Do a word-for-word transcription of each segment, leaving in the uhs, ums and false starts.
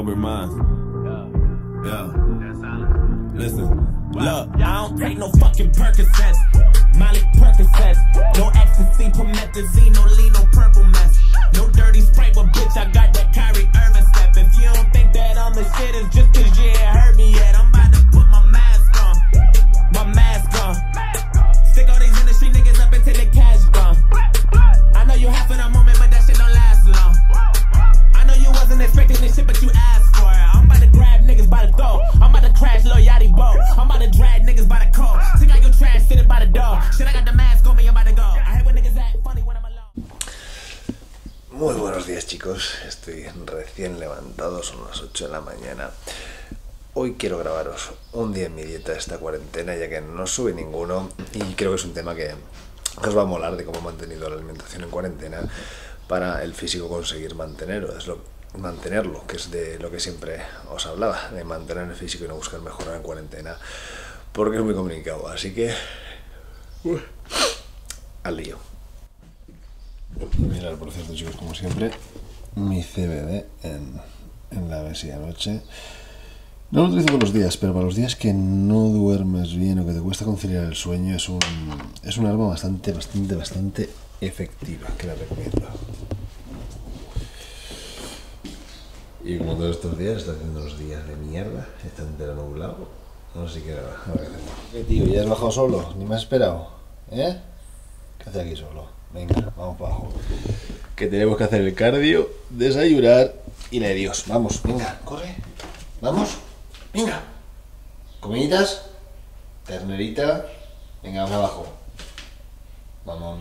sober minds. Yeah. Listen. Look, I don't take no fucking Percocets. Molly Percocets. No ecstasy, promethazine, no lean, no purple mess. No dirty spray, but bitch, I got that Kyrie Irving step. If you don't think that I'm the shit, it's just cause you ain't heard me yet. I'm about to put my mask on. My mask on. Stick all these industry niggas up until the cash gone. I know you half in a moment, but that shit don't last long. I know you wasn't expecting this shit, but you asked for it. I'm about to grab niggas by the throat. I'm about to crash Lil Yachty boat. I'm about to drag niggas by the coat. Take out your trash, sitting by the door. Shit, I got the mask on me, I'm about to go. I hate when niggas act funny when I'm alone. Muy buenos días, chicos. Estoy recién levantado, son las ocho de la mañana. Hoy quiero grabaros un día en mi dieta de esta cuarentena, ya que no sube ninguno y creo que es un tema que os va a molar, de cómo he mantenido la alimentación en cuarentena para el físico conseguir mantenerlo, es lo, mantenerlo, que es de lo que siempre os hablaba, de mantener el físico y no buscar mejorar en cuarentena, porque es muy complicado, así que uh, al lío. Mirad, por cierto, chicos, como siempre, mi C B D en, en la mesilla noche. No lo utilizo todos los días, pero para los días que no duermes bien o que te cuesta conciliar el sueño, es un, es un arma bastante, bastante, bastante efectiva, que la recomiendo. Y como todos estos días, está haciendo unos días de mierda, está entero nublado, no sé qué ahora, ahora qué hacemos. ¿Qué, tío? ¿Ya has bajado solo? ¿Ni me has esperado? ¿Eh? ¿Qué haces aquí solo? Venga, vamos para abajo. Que tenemos que hacer el cardio, desayunar y la de Dios. Vamos, venga, corre, vamos. Venga, comiditas, ternerita, venga, vamos abajo, vamos.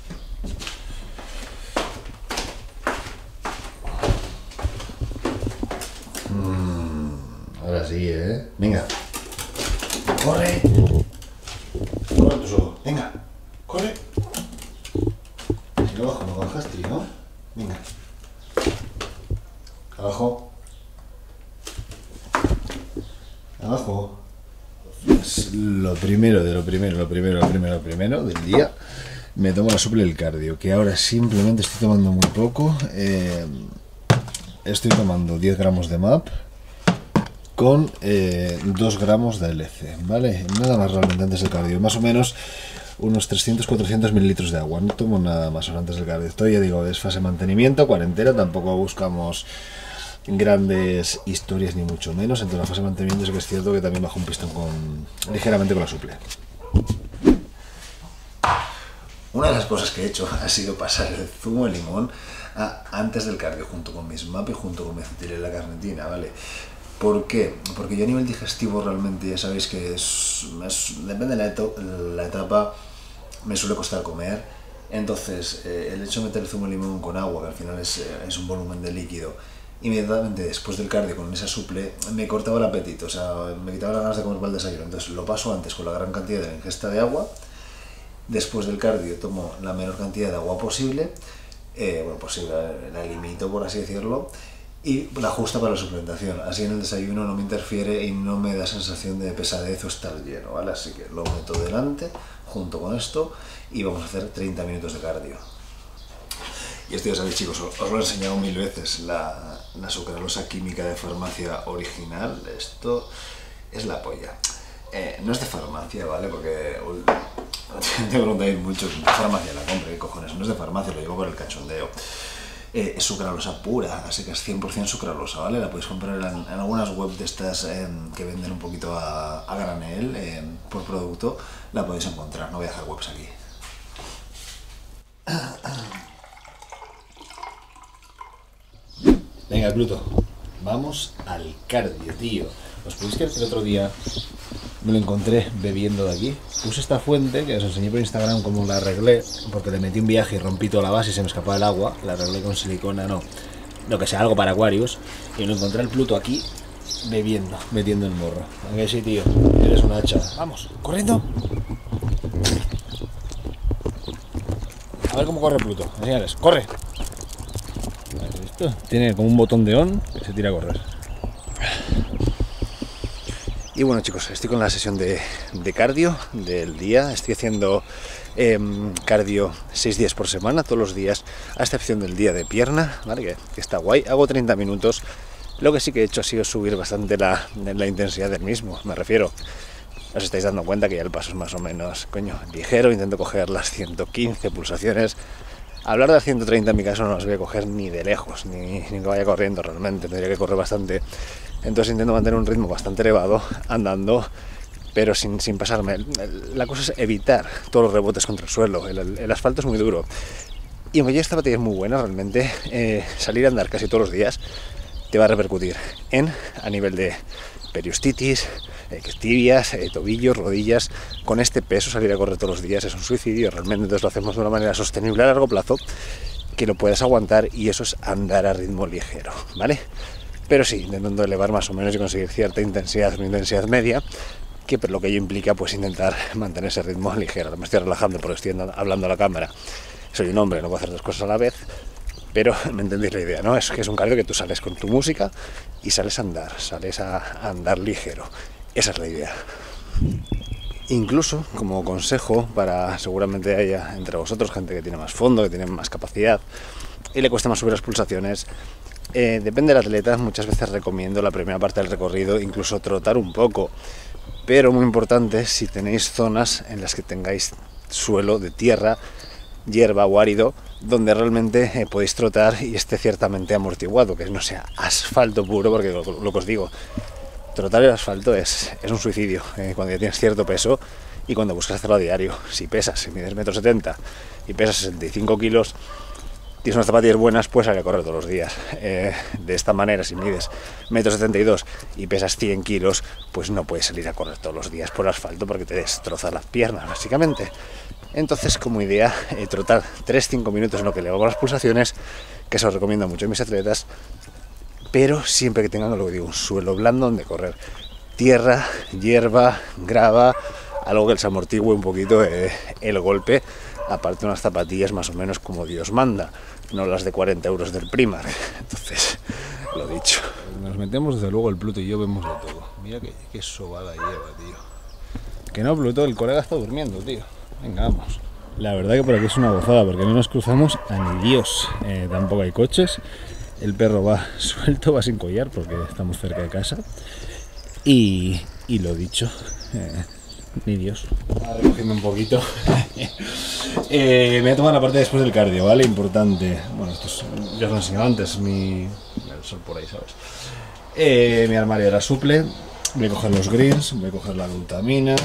Mm, ahora sí, ¿eh? Venga, corre, corre tú solo, venga, corre. Si no bajo, no bajas, tío, venga, abajo. Abajo. Pues lo primero de lo primero, lo primero, lo primero, lo primero del día, me tomo la suple del cardio, que ahora simplemente estoy tomando muy poco. Eh, estoy tomando diez gramos de M A P con eh, dos gramos de L C, ¿vale? Nada más realmente antes del cardio, más o menos unos trescientos a cuatrocientos mililitros de agua, no tomo nada más antes del cardio. Estoy, ya digo, es fase de mantenimiento, cuarentena, tampoco buscamos grandes historias ni mucho menos. Entre la fase de mantenimiento es que es cierto que también bajo un pistón con ligeramente con la suple. Una de las cosas que he hecho ha sido pasar el zumo de limón a, antes del cardio junto con mis M A P y junto con mi acetilila carnitina, ¿vale? ¿Por qué? Porque yo a nivel digestivo realmente ya sabéis que es, es, depende de la, eto, la etapa, me suele costar comer. Entonces eh, el hecho de meter el zumo de limón con agua, que al final es, es un volumen de líquido, inmediatamente después del cardio con esa suple me cortaba el apetito, o sea, me quitaba las ganas de comer para el desayuno. Entonces lo paso antes con la gran cantidad de la ingesta de agua, después del cardio tomo la menor cantidad de agua posible, eh, bueno, pues sí, la, la limito, por así decirlo, y la justa para la suplementación. Así en el desayuno no me interfiere y no me da sensación de pesadez o estar lleno, ¿vale? Así que lo meto delante junto con esto y vamos a hacer treinta minutos de cardio. Y esto ya sabéis, chicos, os lo he enseñado mil veces, la, la sucralosa química de farmacia original. Esto es la polla. Eh, no es de farmacia, ¿vale? Porque te preguntáis mucho, ¿qué farmacia la compro? ¿Qué cojones? No es de farmacia, lo llevo por el cachondeo. Eh, es sucralosa pura, así que es cien por cien sucralosa, ¿vale? La podéis comprar en, en algunas webs de estas eh, que venden un poquito a, a granel eh, por producto, la podéis encontrar, no voy a dejar webs aquí. Venga, Pluto, vamos al cardio, tío. ¿Os podéis creer que el otro día me lo encontré bebiendo de aquí? Puse esta fuente, que os enseñé por Instagram cómo la arreglé, porque le metí un viaje y rompí toda la base y se me escapaba el agua. La arreglé con silicona, no, lo que sea, algo para acuarios. Y lo encontré al Pluto aquí, bebiendo, metiendo el morro. Aunque sí, tío, eres una hacha. Vamos, corriendo. A ver cómo corre Pluto, enseñales, corre. Tiene como un botón de on que se tira a correr. Y bueno, chicos, estoy con la sesión de, de cardio del día. Estoy haciendo eh, cardio seis días por semana, todos los días, a excepción del día de pierna, ¿vale? Que, que está guay. Hago treinta minutos Lo que sí que he hecho ha sido subir bastante la, la intensidad del mismo, me refiero. Os estáis dando cuenta que ya el paso es más o menos, coño, ligero, intento coger las ciento quince pulsaciones. Hablar de ciento treinta en mi caso no las voy a coger ni de lejos, ni, ni que vaya corriendo realmente, tendría que correr bastante. Entonces intento mantener un ritmo bastante elevado, andando, pero sin, sin pasarme. La cosa es evitar todos los rebotes contra el suelo, el, el asfalto es muy duro. Y aunque ya esta batalla es muy buena, realmente eh, salir a andar casi todos los días te va a repercutir en, a nivel de periostitis, eh, tibias, eh, tobillos, rodillas. Con este peso salir a correr todos los días es un suicidio realmente, entonces lo hacemos de una manera sostenible a largo plazo, que lo puedas aguantar, y eso es andar a ritmo ligero, ¿vale? Pero sí, intentando elevar más o menos y conseguir cierta intensidad, una intensidad media, que por lo que ello implica pues intentar mantener ese ritmo ligero. Ahora me estoy relajando porque estoy hablando a la cámara, soy un hombre, no puedo hacer dos cosas a la vez, pero me entendéis la idea, ¿no? Es que es un cardio que tú sales con tu música y sales a andar, sales a andar ligero. Esa es la idea. Incluso, como consejo, para seguramente haya entre vosotros gente que tiene más fondo, que tiene más capacidad y le cuesta más subir las pulsaciones, eh, depende del atleta, muchas veces recomiendo la primera parte del recorrido, incluso trotar un poco, pero muy importante si tenéis zonas en las que tengáis suelo de tierra, hierba o árido, donde realmente eh, podéis trotar y esté ciertamente amortiguado, que no sea asfalto puro, porque lo, lo que os digo, trotar el asfalto es, es un suicidio, eh, cuando ya tienes cierto peso y cuando buscas hacerlo a diario. Si pesas, si mides metro setenta y pesas sesenta y cinco kilos, tienes unas zapatillas buenas, puedes salir a correr todos los días. Eh, de esta manera, si mides metro setenta y dos y pesas cien kilos, pues no puedes salir a correr todos los días por asfalto porque te destroza las piernas, básicamente. Entonces, como idea, eh, trotar tres a cinco minutos en lo que le hago las pulsaciones, que eso os recomiendo mucho a mis atletas, pero siempre que tengan, lo que digo, un suelo blando donde correr. Tierra, hierba, grava, algo que les amortigue un poquito eh, el golpe, aparte unas zapatillas más o menos como Dios manda, no las de cuarenta euros del Primark. Entonces, lo dicho. Nos metemos, desde luego, el Pluto y yo vemos de todo. Mira qué, qué sobada lleva, tío. Que no, Pluto, el colega está durmiendo, tío. Venga, vamos. La verdad que por aquí es una gozada, porque no nos cruzamos a ni Dios. Eh, tampoco hay coches. El perro va suelto, va sin collar, porque estamos cerca de casa. Y, y lo dicho, eh, ni Dios. Ahora recogiendo un poquito. eh, me voy a tomar la parte después del cardio, ¿vale? Importante. Bueno, esto es, ya os lo he enseñado antes, mi... el sol por ahí, ¿sabes? Eh, mi armario era suple. Voy a coger los greens, voy a coger la glutamina.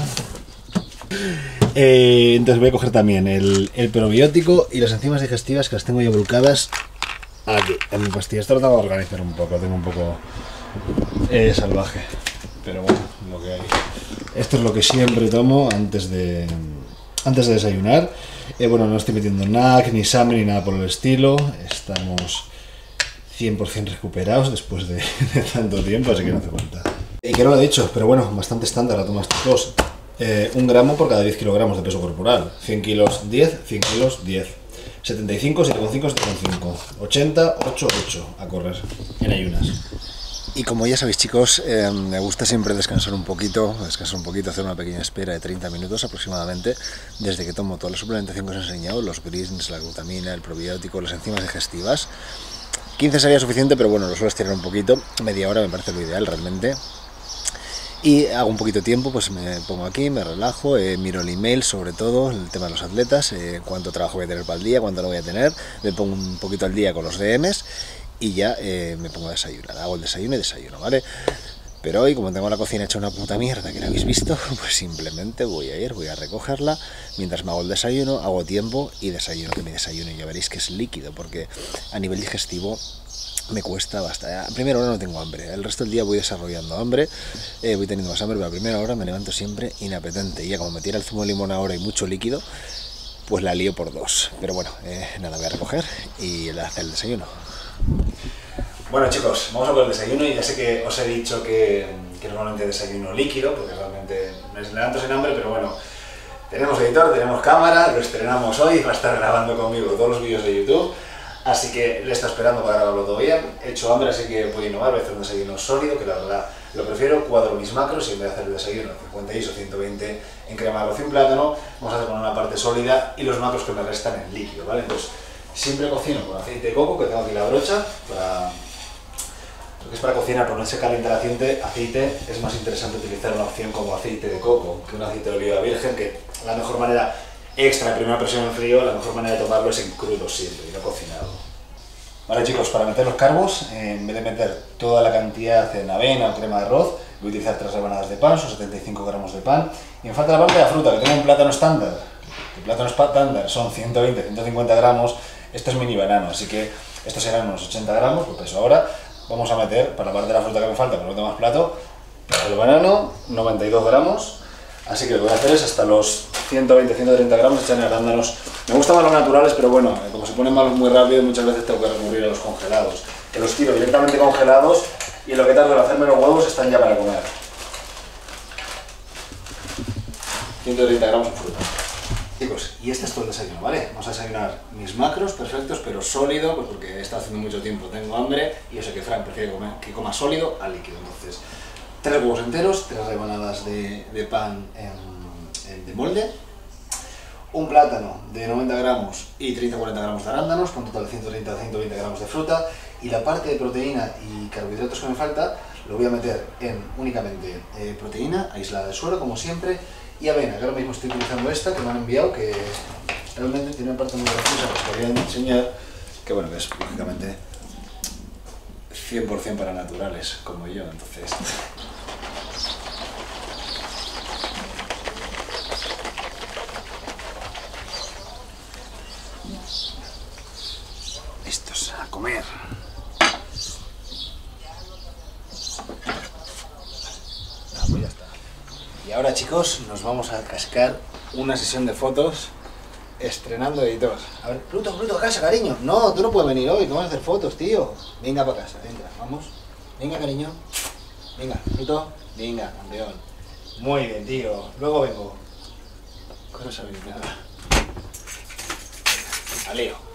Eh, entonces voy a coger también el, el probiótico y las enzimas digestivas, que las tengo ya volcadas aquí, en mi pastilla. Esto lo tengo que organizar un poco, tengo un poco eh, salvaje, pero bueno, lo que hay. Esto es lo que siempre tomo antes de, antes de desayunar. Eh, bueno, no estoy metiendo N A C, ni Summer, ni nada por el estilo. Estamos cien por cien recuperados después de, de tanto tiempo, así que no hace falta. Y que no lo he dicho, pero bueno, bastante estándar la toma estos dos. Eh, un gramo por cada diez kilogramos de peso corporal. cien kilos, diez, cien kilos, diez. setenta y cinco, siete coma cinco, siete coma cinco. ochenta, ocho, ocho a correr en ayunas. Y como ya sabéis, chicos, eh, me gusta siempre descansar un poquito, descansar un poquito, hacer una pequeña espera de treinta minutos aproximadamente, desde que tomo toda la suplementación que os he enseñado, los greens, la glutamina, el probiótico, las enzimas digestivas. quince sería suficiente, pero bueno, lo suelo estirar un poquito, media hora me parece lo ideal realmente. Y hago un poquito de tiempo, pues me pongo aquí, me relajo, eh, miro el email, sobre todo el tema de los atletas, eh, cuánto trabajo voy a tener para el día, cuánto no voy a tener, me pongo un poquito al día con los D Ms y ya eh, me pongo a desayunar, hago el desayuno y desayuno, ¿vale? Pero hoy, como tengo la cocina hecha una puta mierda, que la habéis visto, pues simplemente voy a ir, voy a recogerla, mientras me hago el desayuno, hago tiempo y desayuno, que mi desayuno ya veréis que es líquido, porque a nivel digestivo me cuesta bastante. A primera hora no tengo hambre, el resto del día voy desarrollando hambre, eh, voy teniendo más hambre, pero a primera hora me levanto siempre inapetente, y ya como me tira el zumo de limón ahora y mucho líquido, pues la lío por dos. Pero bueno, eh, nada, voy a recoger y le hacer el desayuno. Bueno, chicos, vamos a por el desayuno, y ya sé que os he dicho que, que normalmente desayuno líquido, porque realmente me levanto sin hambre, pero bueno, tenemos editor, tenemos cámara, lo estrenamos hoy, va a estar grabando conmigo todos los vídeos de YouTube. Así que le está esperando para grabarlo todo bien. He hecho hambre, así que voy a innovar, voy a hacer un desayuno sólido, que la verdad lo prefiero. Cuadro mis macros y en vez de hacer el desayuno cincuenta y seis o ciento veinte en crema de arroz y un plátano, vamos a hacer con una parte sólida y los macros que me restan en líquido, ¿vale? Entonces, siempre cocino con aceite de coco, que tengo aquí la brocha, para, Lo que es para cocinar, por no se calienta el aceite, aceite, es más interesante utilizar una opción como aceite de coco que un aceite de oliva virgen, que la mejor manera extra de primera presión en frío, la mejor manera de tomarlo es en crudo siempre, y no cocinado. Vale chicos, para meter los carbos, eh, en vez de meter toda la cantidad en avena o crema de arroz, voy a utilizar tres rebanadas de pan, son setenta y cinco gramos de pan, y me falta la parte de la fruta, que tengo un plátano estándar. El plátano estándar son ciento veinte a ciento cincuenta gramos, esto es mini banano, así que estos serán unos ochenta gramos, lo peso ahora. Vamos a meter, para la parte de la fruta que me falta, pero no tengo más plato, el banano, noventa y dos gramos, así que lo que voy a hacer es hasta los ciento veinte a ciento treinta gramos echarle arándanos. Me gustan más los naturales, pero bueno, como se ponen malos muy rápido, muchas veces tengo que recurrir a los congelados, que los tiro directamente congelados y en lo que tardo en hacerme los huevos están ya para comer. ciento treinta gramos de fruta. Chicos, y este es todo el desayuno, ¿vale? Vamos a desayunar mis macros perfectos, pero sólido, pues porque he estado haciendo mucho tiempo, tengo hambre y yo sé que Fran prefiere comer, que coma sólido al líquido. Entonces, tres huevos enteros, tres rebanadas de, de pan en, en, de molde, un plátano de noventa gramos y treinta a cuarenta gramos de arándanos, con total de ciento treinta a ciento veinte gramos de fruta, y la parte de proteína y carbohidratos que me falta lo voy a meter en únicamente eh, proteína aislada de suero, como siempre, y avena, que ahora mismo estoy utilizando esta que me han enviado, que realmente tiene una parte muy graciosa que os quería enseñar, que bueno, que es lógicamente cien por cien para naturales, como yo, entonces... Listos a comer. Ah, pues ya está. Y ahora chicos, nos vamos a cascar una sesión de fotos estrenando editor. A ver, Pluto, Pluto, a casa, cariño. No, tú no puedes venir hoy, no vas a hacer fotos, tío. Venga para casa, venga, vamos. Venga, cariño. Venga, Pluto. Venga, campeón. Muy bien, tío. Luego vengo. Corre esa habilidad. Al lío.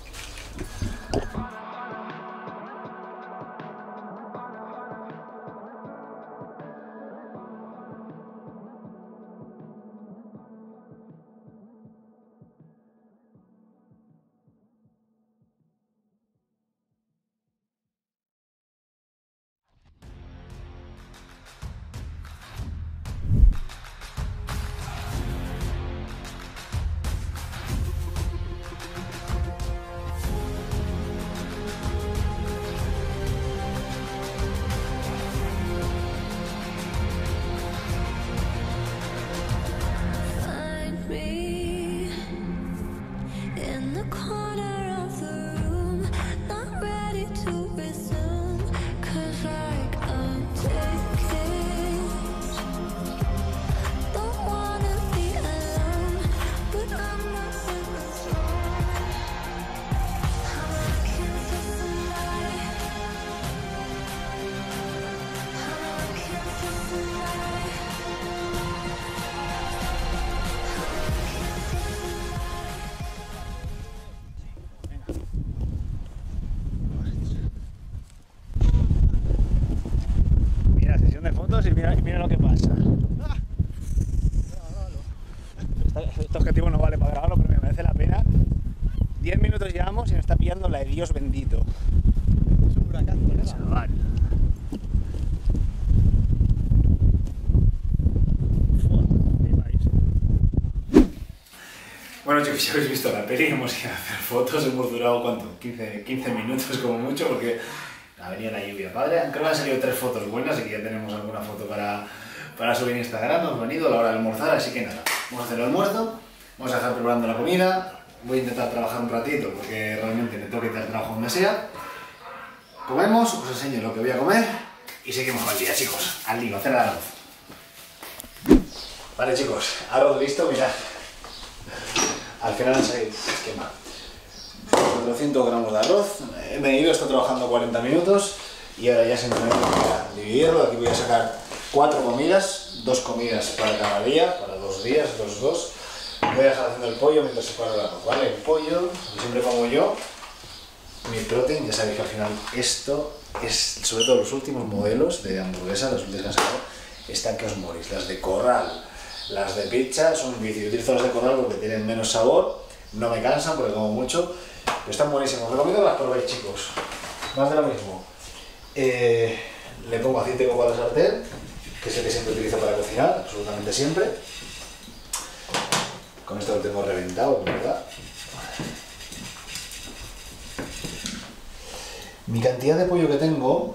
Y mira, y mira lo que pasa. Este objetivo no vale para grabarlo, pero me merece la pena. diez minutos llevamos y me está pillando la de Dios bendito. Es un huracán, chaval. Bueno chicos, ya habéis visto la peli, hemos ido a hacer fotos, hemos durado ¿cuánto? quince, quince minutos como mucho, porque ha venido la lluvia padre. Creo que han salido tres fotos buenas, así que ya tenemos alguna foto para, para subir en Instagram. Hemos venido a la hora de almorzar, así que nada, vamos a hacer el almuerzo, vamos a dejar preparando la comida, voy a intentar trabajar un ratito porque realmente me tengo que quitar trabajo donde sea. Comemos, os enseño lo que voy a comer y seguimos con el día, chicos. Al lío, hacer el arroz. Vale chicos, arroz listo, mirad. Al final han salido quemado. cuatrocientos gramos de arroz, he medido, estoy trabajando cuarenta minutos y ahora ya simplemente voy a dividirlo. Aquí voy a sacar cuatro comidas, dos comidas para cada día, para dos días, dos, dos. Voy a dejar haciendo el pollo mientras separo el arroz, ¿vale? El pollo, que siempre como yo, mi protein, ya sabéis que al final esto es, sobre todo los últimos modelos de hamburguesas, las últimas que han sacado, están que os morís. Las de corral, las de pizza son un vicio. Yo utilizo las de corral porque tienen menos sabor, no me cansan porque como mucho, pero están buenísimos. Os recomiendo que las probéis, chicos. Más de lo mismo. Eh, le pongo aceite de coco a la sartén, que es el que siempre utilizo para cocinar, absolutamente siempre. Con esto lo tengo reventado, ¿verdad? Mi cantidad de pollo que tengo...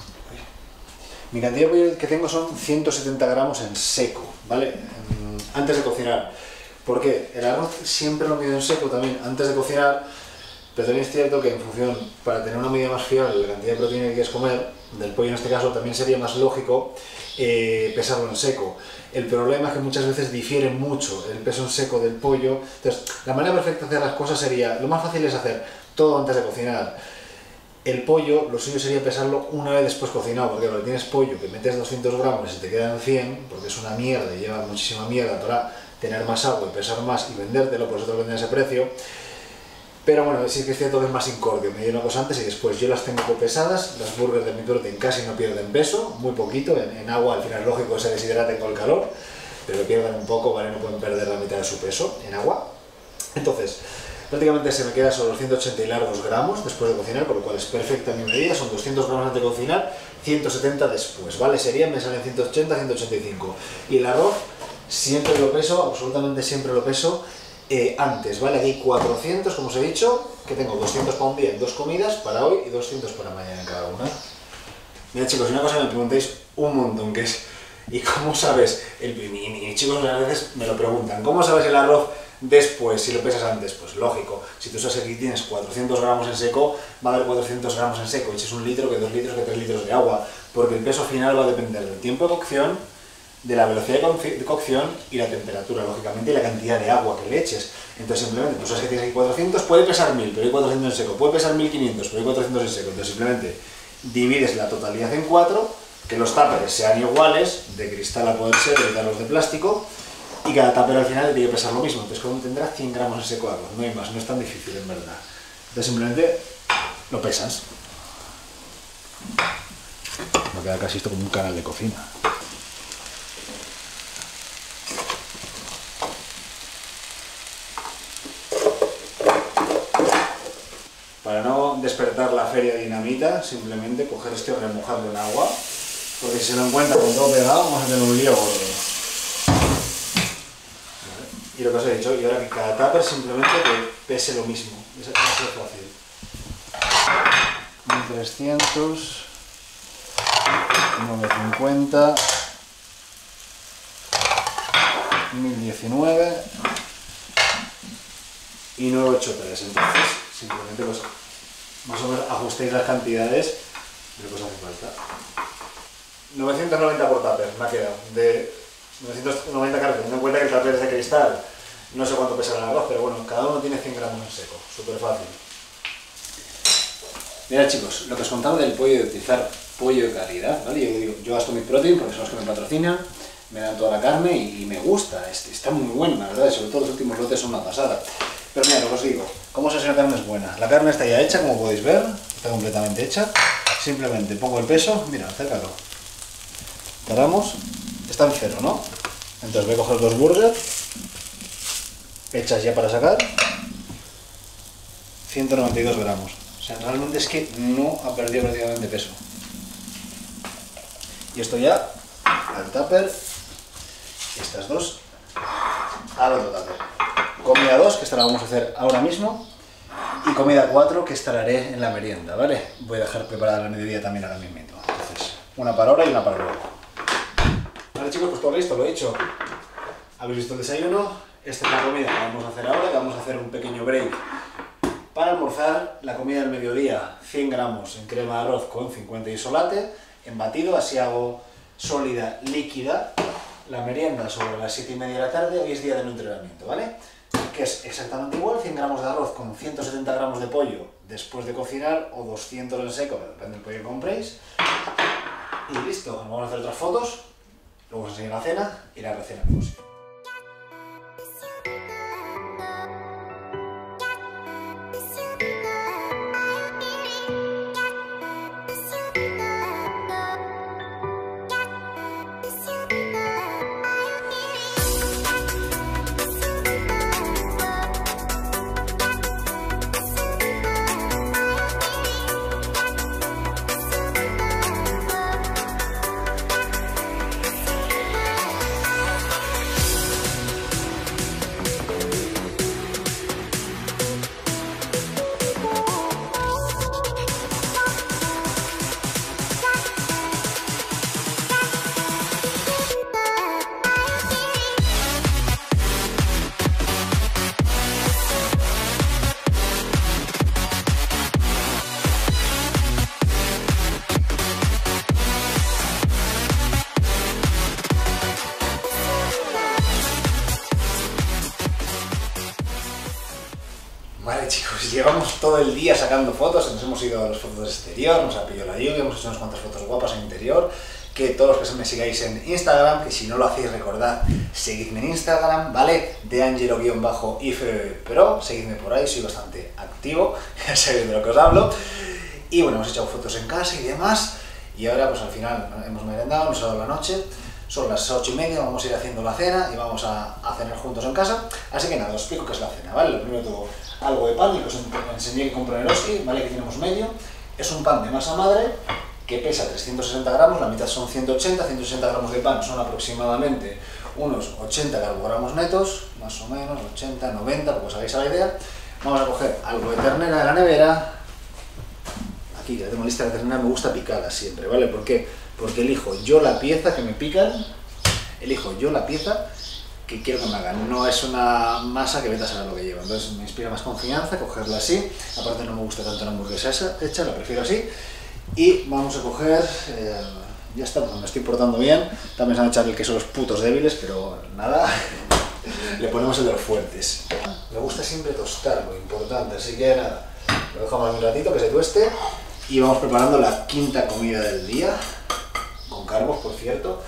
Mi cantidad de pollo que tengo son ciento setenta gramos en seco, ¿vale? Antes de cocinar. ¿Por qué? El arroz siempre lo mido en seco también antes de cocinar, pero también es cierto que en función, para tener una medida más fiable de la cantidad de proteína que quieres comer, del pollo en este caso, también sería más lógico eh, pesarlo en seco. El problema es que muchas veces difiere mucho el peso en seco del pollo. Entonces, la manera perfecta de hacer las cosas sería, lo más fácil es hacer todo antes de cocinar. El pollo, lo suyo sería pesarlo una vez después cocinado, porque cuando tienes pollo que metes doscientos gramos y te quedan cien, porque es una mierda y lleva muchísima mierda para tener más agua y pesar más y vendértelo, por eso te lo venden a ese precio. Pero bueno, sí que es cierto que es más incordio, me dio una cosa antes y después. Yo las tengo pesadas, las burgers de mi protein casi no pierden peso, muy poquito, en, en agua al final es lógico se deshidraten con el calor, pero pierden un poco, ¿vale? No pueden perder la mitad de su peso en agua. Entonces, prácticamente se me queda solo ciento ochenta y largos gramos después de cocinar, con lo cual es perfecta mi medida, son doscientos gramos antes de cocinar, ciento setenta después, ¿vale? Serían, me salen ciento ochenta, ciento ochenta y cinco. Y el arroz siempre lo peso, absolutamente siempre lo peso eh, antes, ¿vale? Aquí hay cuatrocientos, como os he dicho, que tengo doscientos para un día en dos comidas, para hoy, y doscientos para mañana en cada una. Mira chicos, una cosa que me preguntáis un montón, que es, ¿y cómo sabes? El, y, y chicos a veces me lo preguntan, ¿cómo sabes el arroz después, si lo pesas antes? Pues lógico, si tú sabes que aquí tienes cuatrocientos gramos en seco, va a haber cuatrocientos gramos en seco, eches un litro, que dos litros, que tres litros de agua, porque el peso final va a depender del tiempo de cocción, de la velocidad de cocción y la temperatura, lógicamente, y la cantidad de agua que le eches. Entonces simplemente, tú sabes que tienes aquí cuatrocientos, puede pesar mil, pero hay cuatrocientos en seco, puede pesar mil quinientos, pero hay cuatrocientos en seco, entonces simplemente divides la totalidad en cuatro, que los tuppers sean iguales, de cristal a poder ser, evitar los de plástico, y cada tupper al final tiene que pesar lo mismo, entonces como tendrá cien gramos en seco de arroz, no hay más, no es tan difícil en verdad. Entonces simplemente lo pesas. Me queda casi esto como un canal de cocina. Para no despertar la feria dinamita, simplemente coger esto y remojarlo en agua, porque si se lo encuentra con todo pegado, vamos a tener un lío gordo. Y lo que os he dicho, y ahora que cada tupper simplemente que pese lo mismo, eso es fácil. mil trescientos, novecientos cincuenta, mil diecinueve y novecientos ochenta y tres, entonces simplemente pues más o menos ajustéis las cantidades de lo que os hace falta. novecientos noventa por tupper me ha quedado, de novecientos noventa, claro, teniendo en cuenta que el tupper es de cristal, no sé cuánto pesa el arroz, pero bueno, cada uno tiene cien gramos en seco, súper fácil. Mira chicos, lo que os contaba del pollo, de utilizar pollo de calidad, ¿vale? Yo digo, yo gasto mi protein porque son los que me patrocinan, me dan toda la carne y, y me gusta, está muy bueno, la verdad, sobre todo los últimos lotes son una pasada. Pero mira, lo que os digo, ¿cómo sé si la carne es buena? La carne está ya hecha, como podéis ver, está completamente hecha. Simplemente pongo el peso, mira, acércalo. Paramos, está en cero, ¿no? Entonces voy a coger dos burgers, hechas ya para sacar, ciento noventa y dos gramos. O sea, realmente es que no ha perdido prácticamente peso. Y esto ya al tupper, estas dos al otro tupper. Comida dos, que esta la vamos a hacer ahora mismo, y comida cuatro, que esta la haré en la merienda, ¿vale? Voy a dejar preparada la mediodía también ahora mismo. Entonces, una para ahora y una para luego. Vale chicos, pues todo listo, lo he hecho. Habéis visto el desayuno, esta es la comida que vamos a hacer ahora, que vamos a hacer un pequeño break para almorzar. La comida del mediodía, cien gramos en crema de arroz con cincuenta isolate, en batido, así hago sólida, líquida. La merienda sobre las siete y media de la tarde, hoy es día de no entrenamiento, ¿vale? Que es exactamente igual, cien gramos de arroz con ciento setenta gramos de pollo después de cocinar, o doscientos en seco, depende del pollo que compréis. Y listo, vamos a hacer otras fotos, luego os enseño la cena y la recena como siempre. Vale chicos, llevamos todo el día sacando fotos, nos hemos ido a las fotos del exterior, nos ha pillado la lluvia, hemos hecho unas cuantas fotos guapas en interior. Que todos los que me sigáis en Instagram, que si no lo hacéis recordad, seguidme en Instagram, ¿vale? De Angelo-ifpro, seguidme por ahí, soy bastante activo, ya sabéis de lo que os hablo. Y bueno, hemos hecho fotos en casa y demás, y ahora pues al final hemos merendado, nos ha dado la noche, son las ocho y media, vamos a ir haciendo la cena y vamos a, a cenar juntos en casa. Así que nada, os explico qué es la cena, ¿vale? Lo primero todo, algo de pan, que os enseñé que compré en el Eroski, ¿vale? Que tenemos medio, es un pan de masa madre, que pesa trescientos sesenta gramos, la mitad son ciento ochenta, ciento ochenta gramos de pan son aproximadamente unos ochenta gramos netos, más o menos, ochenta, noventa, porque os hagáis la idea. Vamos a coger algo de ternera de la nevera, aquí ya tengo lista de ternera, me gusta picada siempre, ¿vale? ¿Por qué? Porque elijo yo la pieza que me pican, elijo yo la pieza que quiero que me hagan, no es una masa que vete a saber lo que lleva, entonces me inspira más confianza cogerla así, aparte no me gusta tanto la hamburguesa esa hecha, la prefiero así. Y vamos a coger, eh, ya está, pues me estoy portando bien, también se van a echar el queso los putos débiles, pero nada, le ponemos el de los fuertes. Me gusta siempre tostarlo, importante, así que nada, lo dejamos un ratito que se tueste y vamos preparando la quinta comida del día, con carbos por cierto.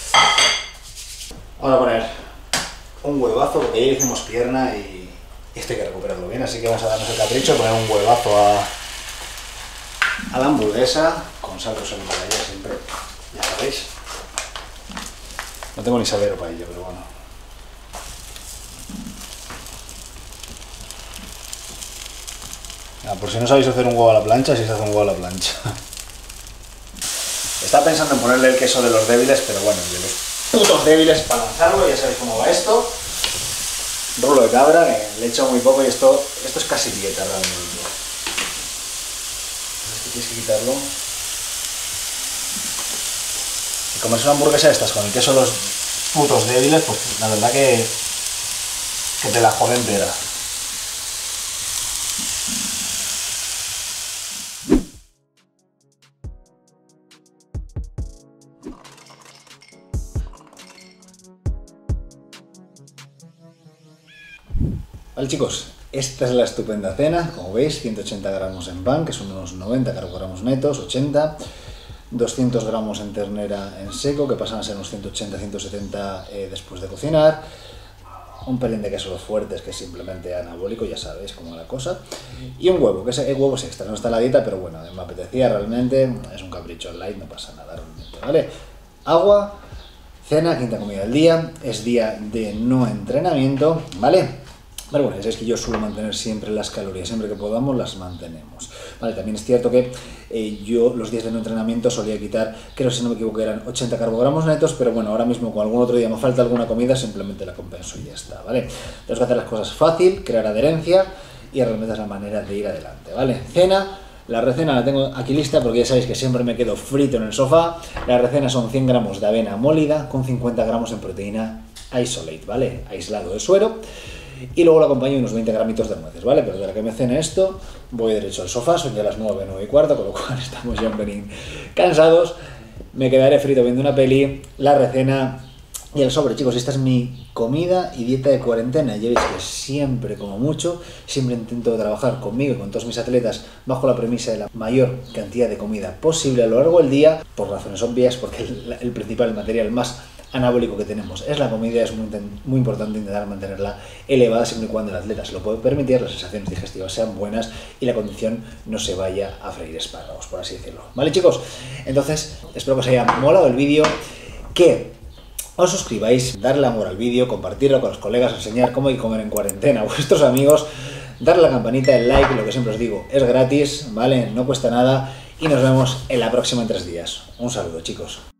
Vamos a poner un huevazo, porque ayer hicimos pierna y esto hay que recuperarlo bien, así que vamos a darnos el capricho de poner un huevazo a... a la hamburguesa, con salsa en paella siempre, ya sabéis. No tengo ni salero para ello, pero bueno. Ah, por si no sabéis hacer un huevo a la plancha, si se hace un huevo a la plancha. Estaba pensando en ponerle el queso de los débiles, pero bueno, de los putos débiles para lanzarlo, ya sabéis cómo va esto. Rulo de cabra, que le he echado muy poco y esto, esto es casi dieta realmente. Tienes que quitarlo. Y como es una hamburguesa de estas con el queso de los putos débiles, pues la verdad que, que te la jode entera. Vale chicos, esta es la estupenda cena, como veis, ciento ochenta gramos en pan, que son unos noventa gramos netos, ochenta, doscientos gramos en ternera en seco, que pasan a ser unos ciento ochenta a ciento setenta eh, después de cocinar, un pelín de queso los fuertes, que es simplemente anabólico, ya sabéis cómo es la cosa, y un huevo, que es el huevo es extra, no está en la dieta, pero bueno, me apetecía realmente, es un capricho light, no pasa nada realmente, ¿vale? Agua, cena, quinta comida del día, es día de no entrenamiento, ¿vale? Pero bueno, ya sabéis que yo suelo mantener siempre las calorías, siempre que podamos las mantenemos. Vale, también es cierto que eh, yo los días de no entrenamiento solía quitar, creo si no me equivoco eran ochenta gramos netos, pero bueno, ahora mismo con algún otro día me falta alguna comida, simplemente la compenso y ya está, ¿vale? Tenemos que hacer las cosas fácil, crear adherencia y realmente es la manera de ir adelante, ¿vale? Cena, la recena la tengo aquí lista porque ya sabéis que siempre me quedo frito en el sofá. La recena son cien gramos de avena molida con cincuenta gramos en proteína isolate, ¿vale? Aislado de suero. Y luego lo acompaño unos veinte gramitos de nueces, ¿vale? Pero de la que me cene esto, voy derecho al sofá, son ya las nueve, nueve y cuarto, con lo cual estamos ya un pelín cansados. Me quedaré frito viendo una peli, la recena y el sobre. Chicos, esta es mi comida y dieta de cuarentena. Ya veis que siempre, como mucho, siempre intento trabajar conmigo y con todos mis atletas bajo la premisa de la mayor cantidad de comida posible a lo largo del día, por razones obvias, porque el, el principal, el material más anabólico que tenemos es la comida, es muy, muy importante intentar mantenerla elevada siempre y cuando el atleta se lo puede permitir, las sensaciones digestivas sean buenas y la condición no se vaya a freír espárragos, por así decirlo. ¿Vale chicos? Entonces, espero que os haya molado el vídeo, que os suscribáis, darle amor al vídeo, compartirlo con los colegas, enseñar cómo hay que comer en cuarentena a vuestros amigos, darle a la campanita, el like, lo que siempre os digo, es gratis, ¿vale? No cuesta nada y nos vemos en la próxima en tres días. Un saludo chicos.